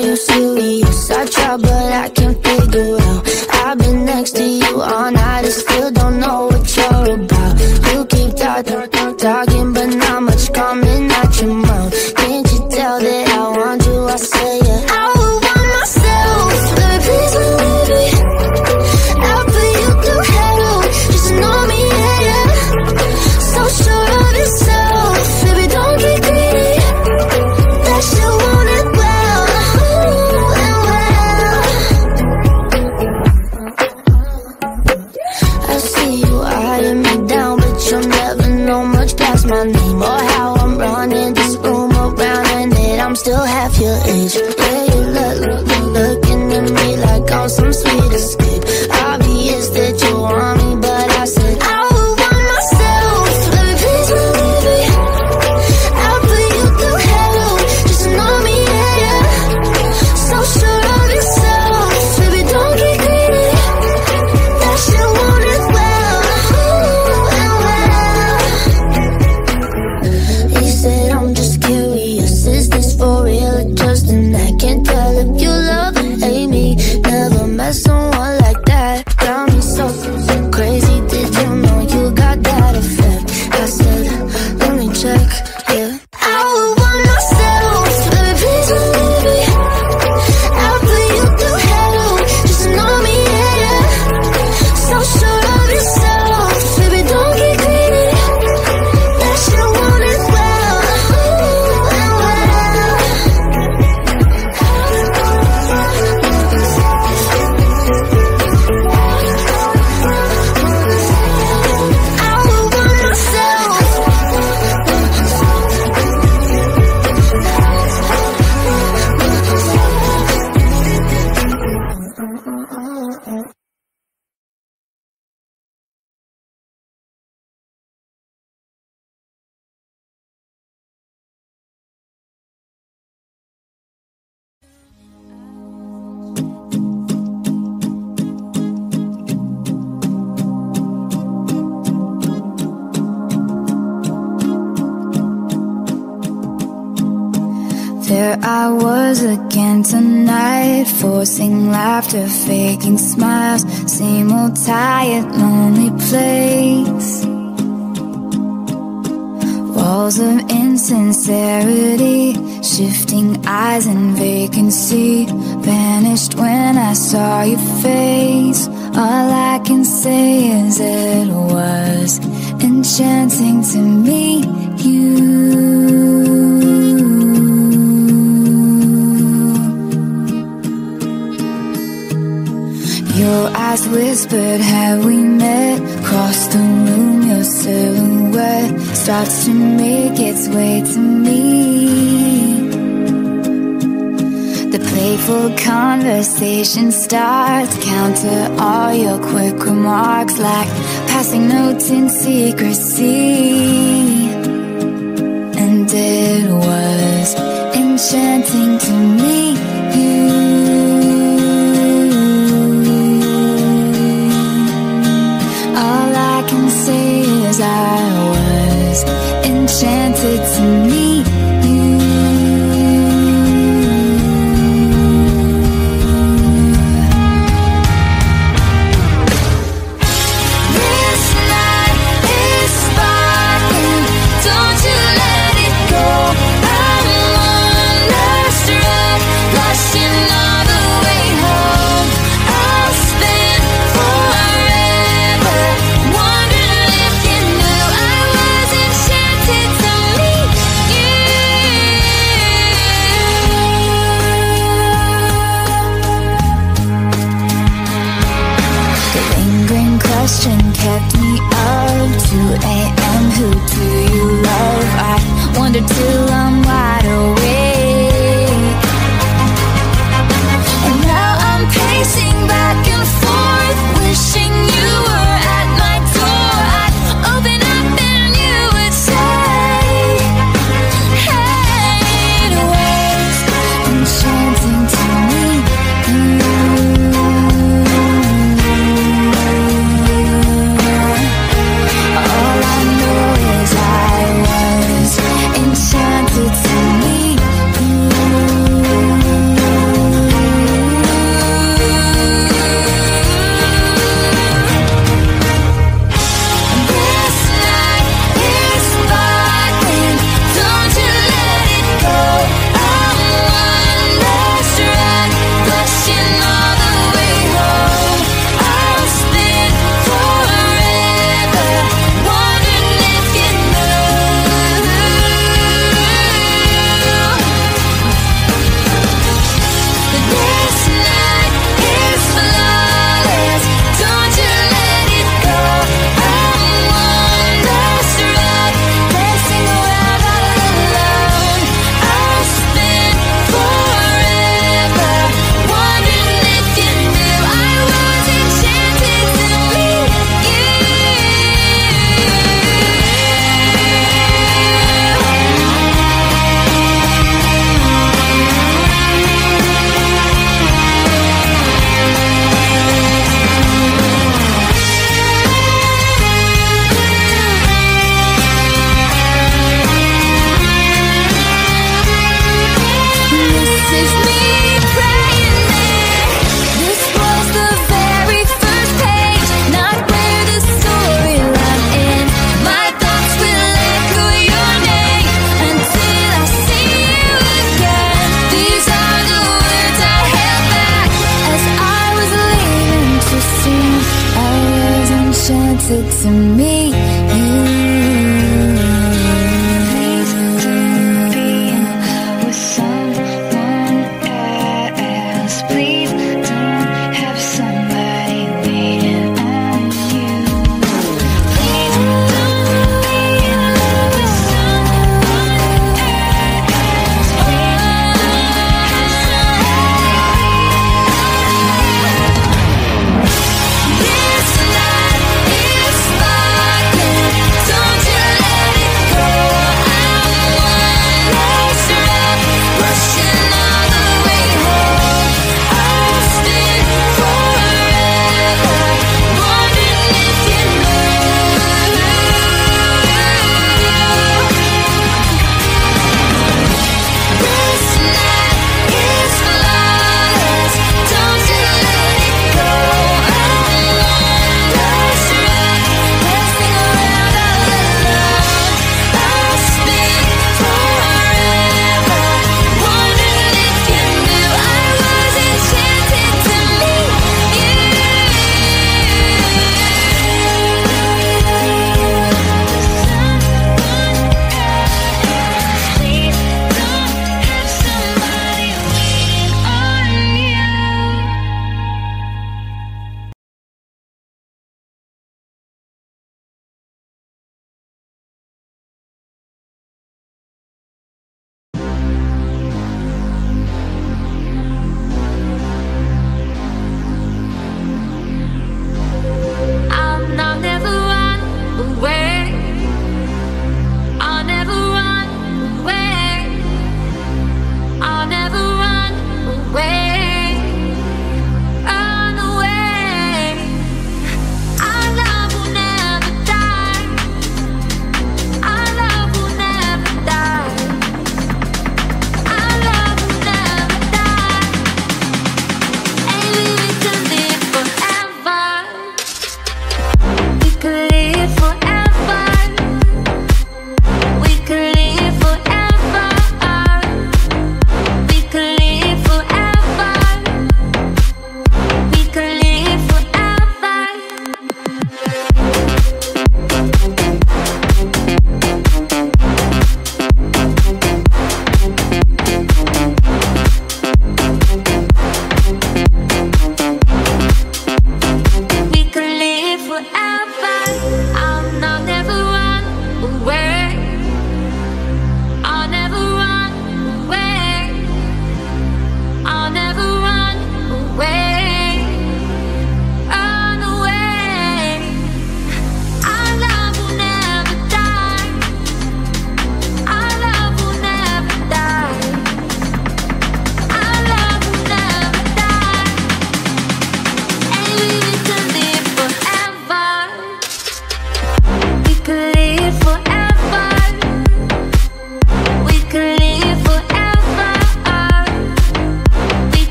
you serious? I try but I can't figure out. I've been next to you all night and still don't know what you're about. You keep talking but not much coming out your mouth. Can't you tell that I want you? I say yeah. I would want myself, baby, please believe me. I'll put you through hell, just know me, yeah, yeah. So sure of yourself, baby, don't get greedy. That you want it well, and well. I see you eyeing me down, but you'll never know much past my name or how I'm running this room around, and that I'm still half your age. Yeah, you looking at me like I'm some sweet escape. Obvious that you want me, but I said I would want myself, baby, please believe me. I'll put you through hell, just know me, yeah, yeah. So sure of yourself, baby, don't get greedy. That you want it well, and well. He said I'm just curious, is this for real or just an act? Can't tell if you love or hate me. Never met someone like that. Got me so crazy, did you know you got that effect? I said, let me check, yeah. I would want myself, baby, please believe me. I'll put you through hell, just know me, yeah, yeah. So sure of yourself, baby, don't get greedy. That you want it well, and well. I would want myself. There I was again tonight, forcing laughter, faking smiles. Same old tired, lonely place. Walls of insincerity, shifting eyes and vacancy. Vanished when I saw your face. All I can say is it was enchanting to meet you. Your eyes whispered, have we met? Across the room, your silhouette starts to make its way to me. The playful conversation starts, counter all your quick remarks like passing notes in secrecy. And it was enchanting to meet you. I was enchanted to meet you. This night is sparkling, don't you let it go. I'm wonderstruck, blushing all the way home. I'll spend forever wondering if you knew I was enchanted to meet you. The lingering question kept me up 2 a.m. Who do you love? I wonder till I'm wide awake. And now I'm pacing back and forth, wishing you were at my door. I'd open up and you would say, hey, it was enchanting to meet you. All I know is I was enchanted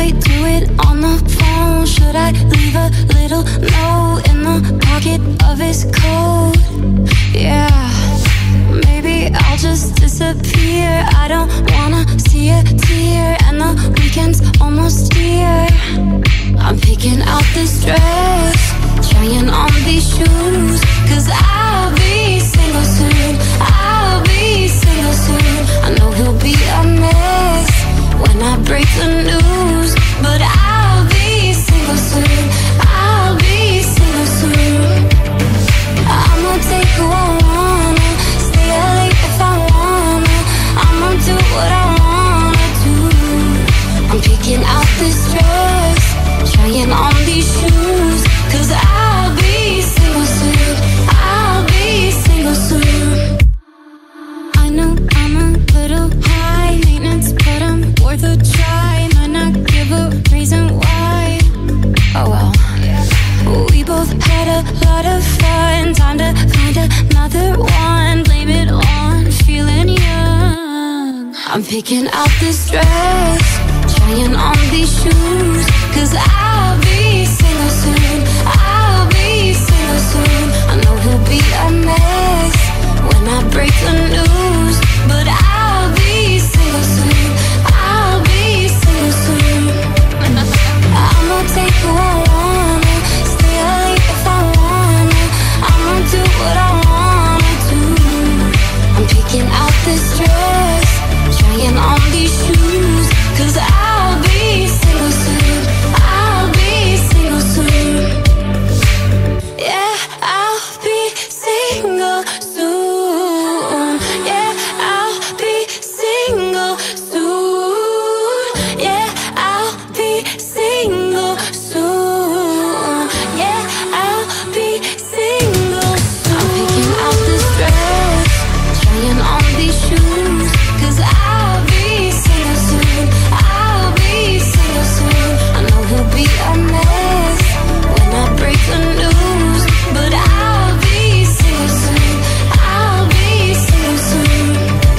I do it on the phone? Should I leave a little note in the pocket of his coat? Yeah, maybe I'll just disappear. I don't wanna see a tear, and the weekend's almost here. I'm picking out this dress, trying on these shoes, 'cause I'll be single soon. I'll be single soon. I know he'll be a mess when I break the news, but I'll be single soon. I'll be single soon. I'ma take who I wanna, stay out late if I wanna. I'ma do what I wanna do. I'm picking out this dress, trying on these shoes, 'cause I'll be single soon. I'll be single soon. I know I'm a little high maintenance, but I'm worth a try. Might not give a reason why. Oh well. We both had a lot of fun. Time to find another one. Blame it on feeling young. I'm picking out this dress, trying on these shoes, 'cause I'll be single soon. I'll be single soon. I know he'll be a mess when I break the news, but I'll be single soon. I'll be single soon. I'ma take who I wanna, stay out late if I wanna. I'ma do what I wanna do. I'm picking out this dress, trying on these shoes, 'cause I'll be single soon. I'll be single soon. Yeah, I'll be single soon. Yeah, I'll be single soon. Yeah, I'll be single soon. Yeah, I'll be single soon. I'm picking out this dress, trying on these shoes, 'cause I'll be single soon. I'll be single soon. I know he'll be a mess when I break the news, but I'll be single soon. I'll be single soon.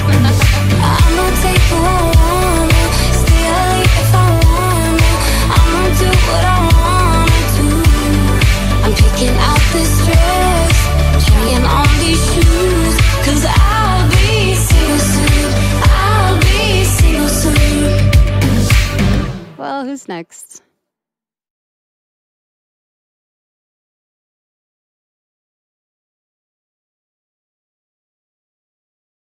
I'ma take who I wanna, stay out late if I wanna. I'ma do what I wanna do. I'm picking out this dress, trying on these shoes, 'cause I'll be single soon. I'll be single soon. Well, who's next?